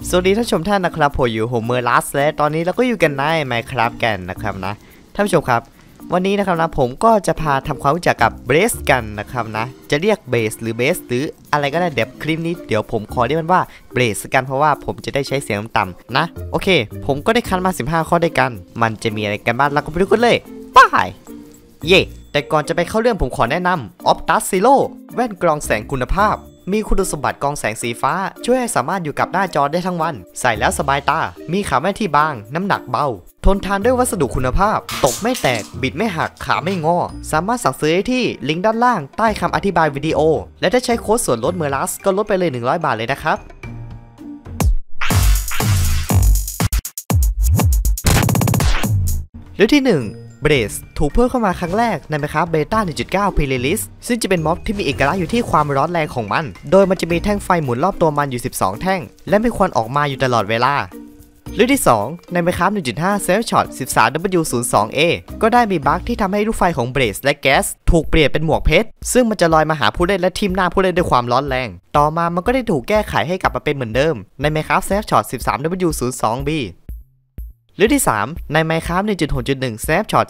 สวัสดีท่านผู้ชมท่านนะครับผมอยู่โฮเมอร์ลัสและตอนนี้เราก็อยู่กันใน Minecraft กันนะครับนะท่านผู้ชมครับวันนี้นะครับนะผมก็จะพาทำความรู้จักกับเบสกันนะครับนะจะเรียกเบสหรือเบสหรืออะไรก็ได้เดี๋ยวคลิปนี้เดี๋ยวผมขอเรียกมันว่าเบสกันเพราะว่าผมจะได้ใช้เสียงต่ำๆนะโอเคผมก็ได้คัดมา15ข้อด้วยกันมันจะมีอะไรกันบ้างเราก็ไปดูกันเลยไปเย่แต่ก่อนจะไปเข้าเรื่องผมขอแนะนำ Optus Zero แว่นกรองแสงคุณภาพมีคุณสมบัติกรองแสงสีฟ้าช่วยให้สามารถอยู่กับหน้าจอได้ทั้งวันใส่แล้วสบายตามีขาแว่นที่บางน้ำหนักเบาทนทานด้วยวัสดุคุณภาพตกไม่แตกบิดไม่หักขาไม่งอสามารถสั่งซื้อได้ที่ลิงก์ด้านล่างใต้คำอธิบายวิดีโอและถ้าใช้โค้ดส่วนลดเมอร์ลัสก็ลดไปเลย100 บาทเลยนะครับเรื่องที่1เบสถูกเพิ่มเข้ามาครั้งแรกใน Minecraft Beta 1.9 Pre-release ซึ่งจะเป็นม็อบที่มีเอกลักษณ์อยู่ที่ความร้อนแรงของมันโดยมันจะมีแท่งไฟหมุนรอบตัวมันอยู่12แท่งและมีควันออกมาอยู่ตลอดเวลาเรื่องที่2ใน Minecraft 1.5 Snapshot 13W02A ก็ได้มีบั๊กที่ทำให้ลูกไฟของเบสและแก๊สถูกเปลี่ยนเป็นหมวกเพชรซึ่งมันจะลอยมาหาผู้เล่นและทิ่มหน้าผู้เล่นด้วยความร้อนแรงต่อมามันก็ได้ถูกแก้ไขให้กลับมาเป็นเหมือนเดิมใน Minecraft Snapshot 13W02Bเรื่องที่3ใน Minecraft 1.6.1 Snapshot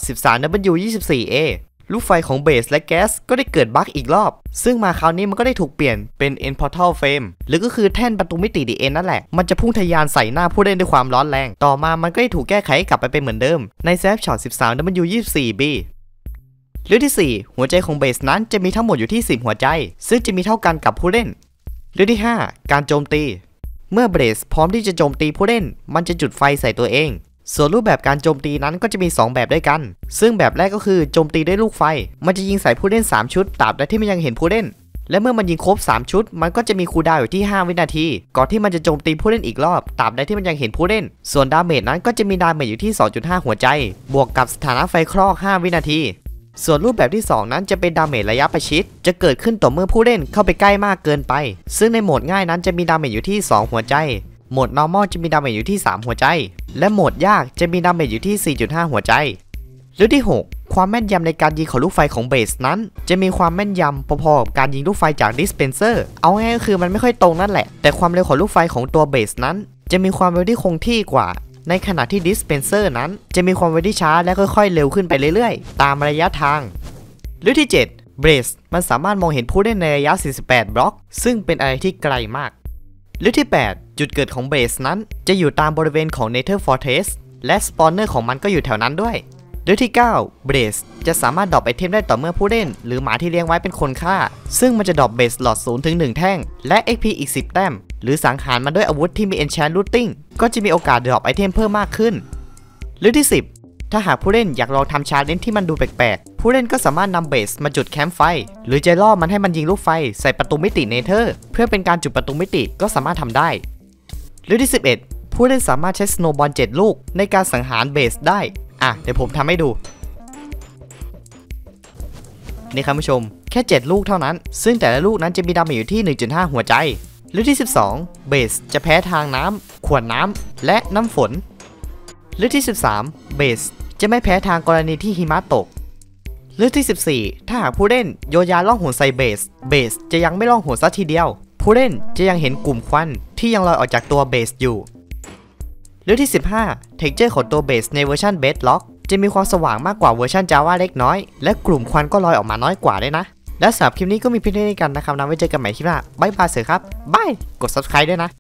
13W24A ลูกไฟของเบสและแก๊สก็ได้เกิดบั๊กอีกรอบซึ่งมาคราวนี้มันก็ได้ถูกเปลี่ยนเป็น End Portal Flame หรือก็คือแท่นประตูมิติ The End นั่นแหละมันจะพุ่งทะยานใส่หน้าผู้เล่นด้วยความร้อนแรงต่อมามันก็ได้ถูกแก้ไขให้กลับไปเป็นเหมือนเดิมใน Snapshot 13W24B เรื่องที่4หัวใจของเบสนั้นจะมีทั้งหมดอยู่ที่10หัวใจซึ่งจะมีเท่ากันกับผู้เล่นเรื่องที่5การโจมตีเมื่อเบสพร้อมที่จะโจมตีผู้เล่นมันจะจุดไฟใส่ตัวเองส่วนรูปแบบการโจมตีนั้นก็จะมี2แบบด้วยกันซึ่งแบบแรกก็คือโจมตีด้วยลูกไฟมันจะยิงใส่ผู้เล่น3ชุดตราบใดที่มันยังเห็นผู้เล่นและเมื่อมันยิงครบ3ชุดมันก็จะมีคูลดาวน์อยู่ที่5วินาทีก่อนที่มันจะโจมตีผู้เล่นอีกรอบตราบใดที่มันยังเห็นผู้เล่นส่วนดาเมจนั้นก็จะมีดาเมจอยู่ที่ 2.5 หัวใจบวกกับสถานะไฟคลอก5วินาทีส่วนรูปแบบที่2นั้นจะเป็นดาเมจระยะประชิดจะเกิดขึ้นต่อเมื่อผู้เล่นเข้าไปใกล้มากเกินไปซึ่งในโหมดง่ายนั้นจะมีดาเมจอยู่ที่2หัวใจโหมด normal จะมีดาเมจอยู่ที่3หัวใจและโหมดยากจะมีดาเมจอยู่ที่ 4.5 หัวใจเรื่องที่6ความแม่นยำในการยิงของลูกไฟของเบสนั้นจะมีความแม่นยำพอๆกับการยิงลูกไฟจากดิสเพนเซอร์เอาง่ายก็คือมันไม่ค่อยตรงนั่นแหละแต่ความเร็วของลูกไฟของตัวเบสนั้นจะมีความเร็วที่คงที่กว่าในขณะที่ดิสเพนเซอร์นั้นจะมีความเร็วที่ช้าและค่อยๆเร็วขึ้นไปเรื่อยๆตามระยะทางเรื่องที่7เบสมันสามารถมองเห็นผู้เล่นในระยะ48บล็อกซึ่งเป็นอะไรที่ไกลมากเรื่องที่8จุดเกิดของเบสนั้นจะอยู่ตามบริเวณของ Nether Fortress และสปอนเนอร์ของมันก็อยู่แถวนั้นด้วยเรื่องที่9เบสจะสามารถดรอปไอเทมได้ต่อเมื่อผู้เล่นหรือหมาที่เลี้ยงไว้เป็นคนฆ่าซึ่งมันจะดรอปเบสหลอด0ถึง1แท่งและ XP อีก10แต้มหรือสังหารมันด้วยอาวุธที่มี Enchant Looting ก็จะมีโอกาสดรอปไอเทมเพิ่มมากขึ้นเรื่องที่10ถ้าหากผู้เล่นอยากลองทำชาเลนจ์ที่มันดูแปลกๆผู้เล่นก็สามารถนำเบสมาจุดแคมป์ไฟหรือจะล่อมันให้มันยิงลูกไฟใส่ประตูมิติเนเธอร์เพื่อเป็นการจุดประตูมิติก็สามารถทำได้เรื่องที่11ผู้เล่นสามารถใช้สโนว์บอล7ลูกในการสังหารเบสได้เดี๋ยวผมทำให้ดูนี่ครับผู้ชมแค่7ลูกเท่านั้นซึ่งแต่ละลูกนั้นจะมีดาเมจอยู่ที่ 1.5 หัวใจเรื่องที่12เบสจะแพ้ทางน้ำขวดน้ำและน้ำฝนเรื่องที่13เบสจะไม่แพ้ทางกรณีที่หิมะตกเรื่องที่14ถ้าหากผู้เล่นโยนยาล่องหนใส่เบสจะยังไม่ล่องหนซะทีเดียวผู้เล่นจะยังเห็นกลุ่มควันที่ยังลอยออกจากตัวเบสอยู่เรื่องที่15 Texture ของตัวเบสในเวอร์ชัน Bedrock จะมีความสว่างมากกว่าเวอร์ชัน Java เล็กน้อยและกลุ่มควันก็ลอยออกมาน้อยกว่าด้วยนะและสำหรับคลิปนี้ก็มีเพียงเท่านี้กันนะครับนะไว้เจอกันใหม่คลิปหน้าบ๊ายบายเสือครับบายกด subscribe ด้วยนะ